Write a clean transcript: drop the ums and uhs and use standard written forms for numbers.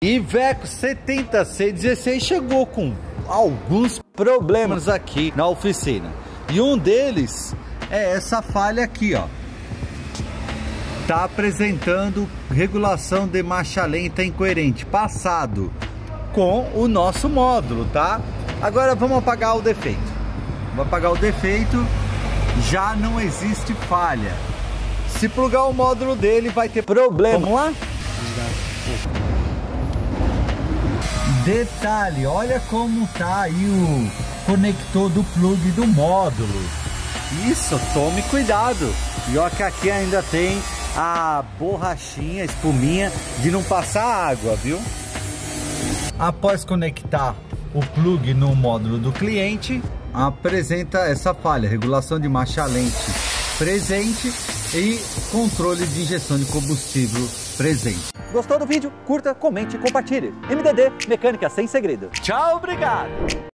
Iveco 70C16 chegou com alguns problemas aqui na oficina. E um deles é essa falha aqui, ó. Tá apresentando regulação de marcha lenta incoerente, passado com o nosso módulo, tá? Agora vamos apagar o defeito. Vamos apagar o defeito, já não existe falha. Se plugar o módulo dele vai ter problema. Vamos lá? Detalhe, olha como tá aí o conector do plug do módulo. Isso, tome cuidado. E ó que aqui ainda tem a borrachinha, a espuminha de não passar água, viu? Após conectar o plug no módulo do cliente, apresenta essa falha, regulação de marcha lente presente e controle de injeção de combustível presente. Gostou do vídeo? Curta, comente e compartilhe. MDD, mecânica sem segredo. Tchau, obrigado!